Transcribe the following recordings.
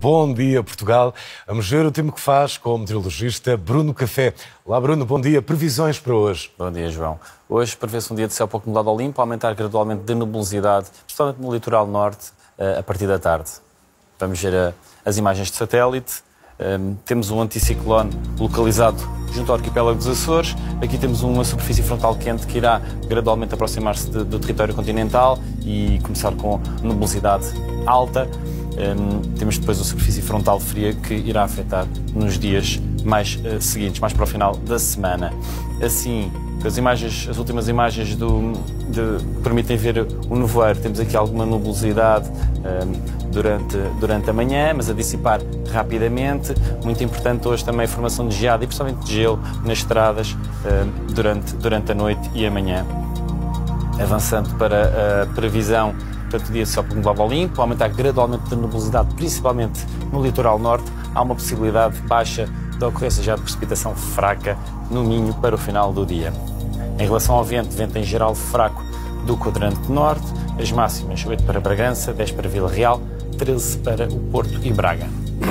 Bom dia, Portugal. Vamos ver o tempo que faz com o meteorologista Bruno Café. Olá, Bruno, bom dia. Previsões para hoje? Bom dia, João. Hoje prevê-se um dia de céu pouco nublado ao limpo, aumentar gradualmente de nebulosidade, especialmente no litoral norte, a partir da tarde. Vamos ver as imagens de satélite. Temos um anticiclone localizado junto ao arquipélago dos Açores. Aqui temos uma superfície frontal quente que irá gradualmente aproximar-se do território continental e começar com nebulosidade alta. Temos depois a superfície frontal fria que irá afetar nos dias mais seguintes, mais para o final da semana. Assim, as últimas imagens permitem ver o nevoeiro. Temos aqui alguma nebulosidade durante a manhã, mas a dissipar rapidamente. Muito importante hoje também a formação de geada e principalmente de gelo nas estradas durante a noite e a manhã. Avançando para a previsão, portanto, o dia só por nublado ao limpo, aumentar gradualmente a nebulosidade, principalmente no litoral norte. Há uma possibilidade baixa da ocorrência já de precipitação fraca no Minho para o final do dia. Em relação ao vento, vento em geral fraco do quadrante norte, as máximas 8 para Bragança, 10 para Vila Real, 13 para o Porto e Braga.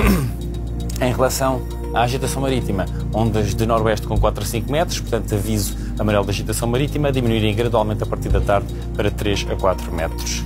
Em relação à agitação marítima, ondas de noroeste com 4 a 5 metros, portanto aviso amarelo de agitação marítima, diminuírem gradualmente a partir da tarde para 3 a 4 metros.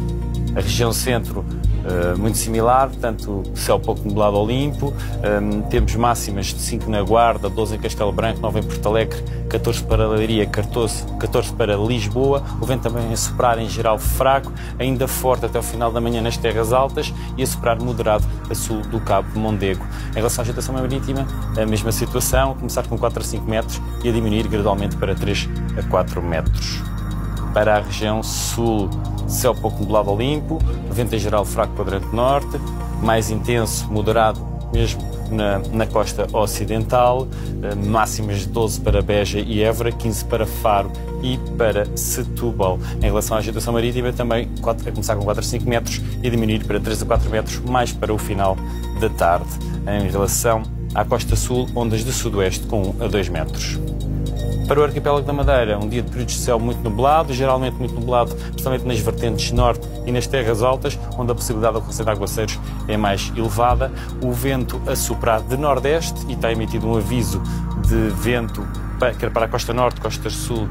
A região centro, muito similar, portanto, céu pouco nublado ao limpo. Temos máximas de 5 na Guarda, 12 em Castelo Branco, 9 em Porto Alegre, 14 para Leiria, 14 para Lisboa. O vento também a soprar em geral fraco, ainda forte até o final da manhã nas terras altas e a soprar moderado a sul do Cabo de Mondego. Em relação à agitação marítima, a mesma situação, a começar com 4 a 5 metros e a diminuir gradualmente para 3 a 4 metros. Para a região sul, céu pouco nublado ao limpo, vento em geral fraco quadrante norte, mais intenso, moderado mesmo na costa ocidental, máximas de 12 para Beja e Évora, 15 para Faro e para Setúbal. Em relação à agitação marítima, também a começar com 4 a 5 metros e a diminuir para 3 a 4 metros, mais para o final da tarde. Em relação à costa sul, ondas de sudoeste com 1 a 2 metros. Para o arquipélago da Madeira, um dia de períodos de céu muito nublado, geralmente muito nublado, principalmente nas vertentes norte e nas terras altas, onde a possibilidade de ocorrência de aguaceiros é mais elevada. O vento a soprar de nordeste e está emitido um aviso de vento quer para a costa norte, costa sul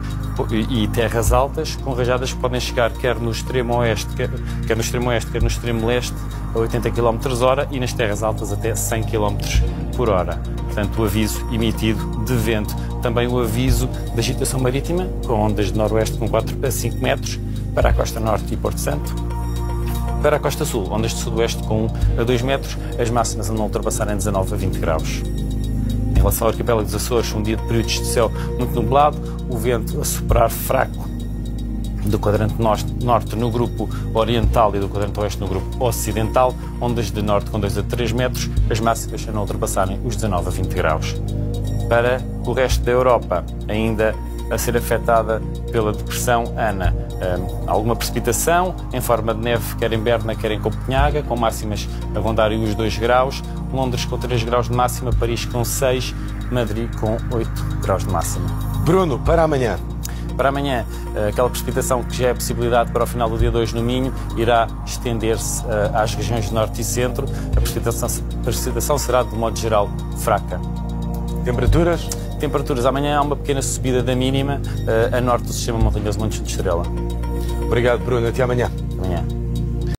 e terras altas, com rajadas que podem chegar quer no extremo oeste, quer no extremo leste, a 80 km/h e nas terras altas até 100 km/h. Portanto, o aviso emitido de vento. Também o aviso de agitação marítima, com ondas de noroeste com 4 a 5 metros, para a costa norte e Porto Santo. Para a costa sul, ondas de sudoeste com 1 a 2 metros, as máximas a não ultrapassarem 19 a 20 graus. Em relação ao arquipélago dos Açores, um dia de períodos de céu muito nublado, o vento a soprar fraco do quadrante norte no grupo oriental e do quadrante oeste no grupo ocidental, ondas de norte com 2 a 3 metros, as máximas a não ultrapassarem os 19 a 20 graus. Para o resto da Europa, ainda a ser afetada pela depressão Ana. Alguma precipitação em forma de neve, quer em Berna, quer em Copenhaga, com máximas a rondarem os 2 graus, Londres com 3 graus de máxima, Paris com 6, Madrid com 8 graus de máxima. Bruno, para amanhã. Para amanhã, aquela precipitação que já é possibilidade para o final do dia 2 no Minho, irá estender-se às regiões de norte e centro. A precipitação será, de modo geral, fraca. Temperaturas? Temperaturas, amanhã há uma pequena subida da mínima a norte do sistema montanhoso Montes de Estrela. Obrigado, Bruno. Até amanhã. Amanhã.